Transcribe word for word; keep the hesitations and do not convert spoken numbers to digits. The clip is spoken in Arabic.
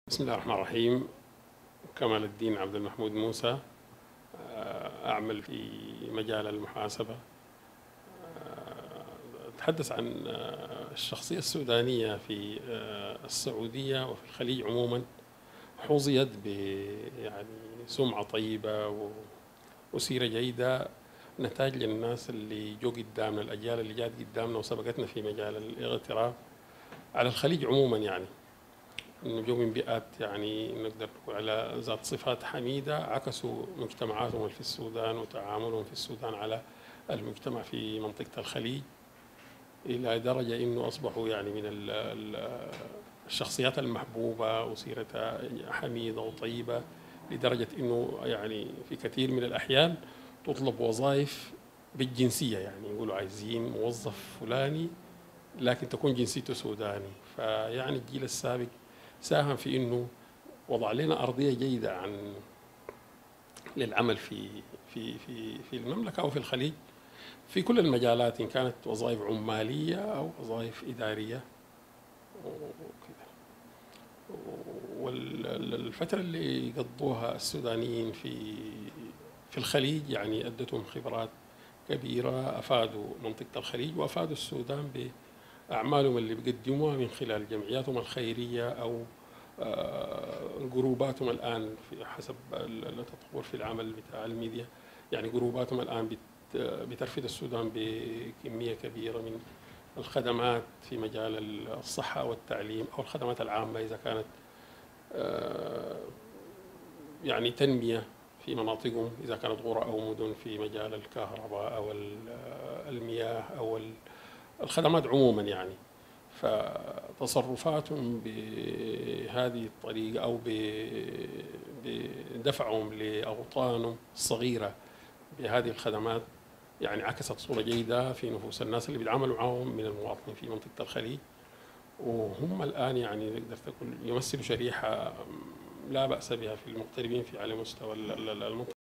بسم الله الرحمن الرحيم. كمال الدين عبد المحمود موسى، أعمل في مجال المحاسبة. أتحدث عن الشخصية السودانية في السعودية وفي الخليج عموما. حظيت ب يعني سمعة طيبة وسيرة جيدة، نتاج للناس اللي جو قدامنا، الأجيال اللي جات قدامنا وسبقتنا في مجال الاغتراب على الخليج عموما. يعني انه جو من بيئات يعني نقدر نقول على ذات صفات حميده، عكسوا مجتمعاتهم في السودان وتعاملهم في السودان على المجتمع في منطقه الخليج، الى درجه انه اصبحوا يعني من الشخصيات المحبوبه وسيرتها حميده وطيبه، لدرجه انه يعني في كثير من الاحيان تطلب وظائف بالجنسيه، يعني يقولوا عايزين موظف فلاني لكن تكون جنسيته سوداني. فيعني الجيل السابق ساهم في انه وضع لنا ارضيه جيده عن للعمل في في في في المملكه او في الخليج في كل المجالات، ان كانت وظائف عماليه او وظائف اداريه وكذا. والفتره اللي قضوها السودانيين في في الخليج يعني ادتهم خبرات كبيره، افادوا منطقه الخليج وافادوا السودان باعمالهم اللي بيقدموها من خلال جمعياتهم الخيريه او جروباتهم الآن في حسب التطور في العمل بتاع الميديا. يعني جروباتهم الآن بترفد السودان بكمية كبيرة من الخدمات في مجال الصحة والتعليم أو الخدمات العامة، إذا كانت يعني تنمية في مناطقهم، إذا كانت قرى أو مدن في مجال الكهرباء أو المياه أو الخدمات عموما. يعني فتصرفاتهم بهذه الطريقة أو بدفعهم لأوطانهم الصغيرة بهذه الخدمات يعني عكست صورة جيدة في نفوس الناس اللي بيتعاملوا معهم من المواطنين في منطقة الخليج، وهم الآن يعني نقدر تقول يمثلوا شريحة لا بأس بها في المغتربين في على مستوى المنطقة.